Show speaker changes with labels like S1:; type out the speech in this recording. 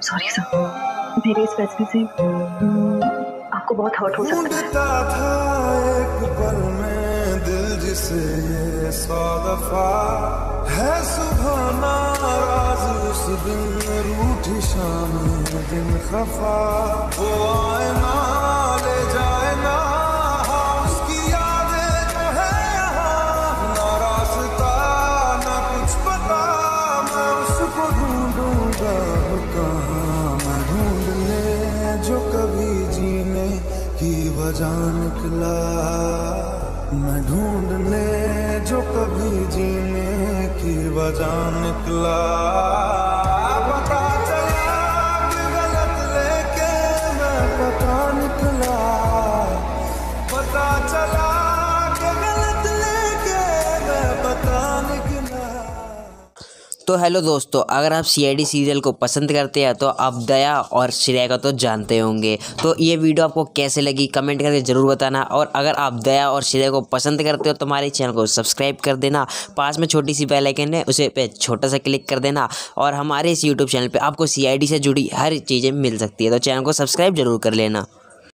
S1: Sorry sir, मेरे इस फैसले से आपको बहुत हर्ट हो सकता है।
S2: था एक पल में दिल जिसे ये 100 दफा है सुबह नाराज उस दिन रूठी शाम दिन खफा वो आए ना ले जाए ना उसकी यादें जो है यहाँ ना रास्ता ना कुछ पता मैं उसको ढूंढूंगा कहाँ मैं ढूंढ ले जो कभी जीने की वजह निकला मैं ढूंढ ले जो कभी जीने की वजह निकला पता चला कि गलत लेके मैं पता निकला पता चला कि गलत लेके मैं पता निकला।
S3: तो हेलो दोस्तों, अगर आप सीआईडी सीरियल को पसंद करते हैं तो आप दया और श्रेया को तो जानते होंगे। तो ये वीडियो आपको कैसे लगी कमेंट करके ज़रूर बताना। और अगर आप दया और श्रेया को पसंद करते हो तो हमारे चैनल को सब्सक्राइब कर देना। पास में छोटी सी बेल आइकन है, उसे पे छोटा सा क्लिक कर देना। और हमारे इस यूट्यूब चैनल पर आपको सीआईडी से जुड़ी हर चीज़ें मिल सकती है, तो चैनल को सब्सक्राइब जरूर कर लेना।